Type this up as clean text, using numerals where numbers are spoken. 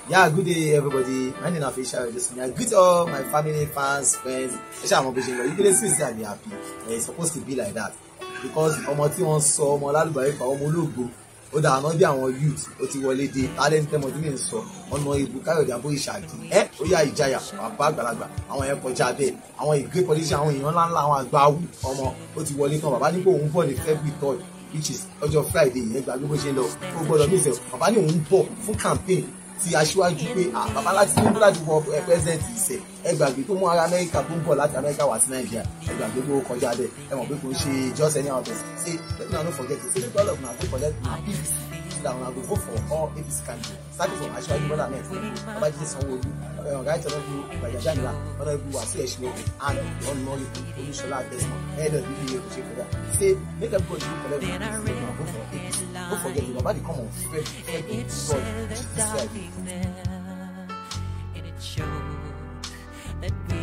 Yeah, good day everybody. My name is Official. I greet all my family, fans, friends. You can see that I'm happy. It's supposed to be like that because ọmọ tí wọ́n sọ ọmọ lálùbáríkà ọmọ ológo ó dà àná bí àwọn youth ó ti wọlé dé talent tẹmọ tí mi ń sọ ọ̀nà ìbú Káyọ̀dé Abóyèṣàkí ó yá ìjayà bàbá àgbàlagbà àwọn yẹn kọjá bẹ́ẹ̀ àwọn ìgbé politician àwọn èèyàn ńláńlá àwọn àgbà awù ọmọ ó ti wọlé tán bàbá ní pé òun bọ̀ ní February 3rd which is ọjọ́ Friday yẹn gbàgbé bó ṣe ń lọ ó gbọ́dọ̀ mí sẹ́ bàbá ní òun bọ̀ fún campaign ti aṣíwájú pé bàbá láti tó ń láti wọ president ìṣe ẹgbàgbé tó mú ara Amẹ́ríkà tó ń bọ̀ láti Amẹ́ríkà wá sí Nàìjíríà ẹgbàgbé tó kọjá bẹ́ẹ̀ ẹ mọ̀ pé kò ń ṣe just any other person say let me no forget it say the God of na go collect na peace so that una go vote for all APC candidates starting from aṣíwájú Bọ́lá Ahmed Tinubu Babájídé Sanwó-Olú ọ̀gá ìtọ́jú Gbàjàbíàmílà Honorable Wasiu Ẹ̀ṣinlóye and Honorable Olúṣọlá Desmond head of BBA kò ṣe kọjá say make everybody go collect na peace so vote for APC don't forget the baba dey come on February 3rd which is this Friday. And it showed that